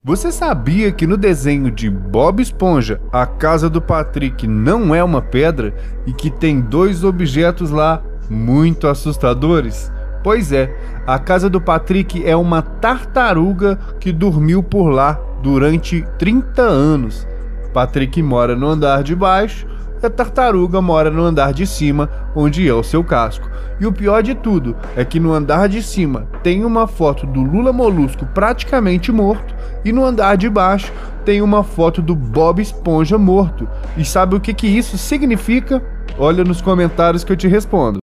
Você sabia que no desenho de Bob Esponja, a casa do Patrick não é uma pedra e que tem dois objetos lá muito assustadores? Pois é, a casa do Patrick é uma tartaruga que dormiu por lá durante 30 anos. Patrick mora no andar de baixo e a tartaruga mora no andar de cima, onde é o seu casco. E o pior de tudo é que no andar de cima tem uma foto do Lula Molusco praticamente morto e no andar de baixo tem uma foto do Bob Esponja morto. E sabe o que isso significa? Olha nos comentários que eu te respondo.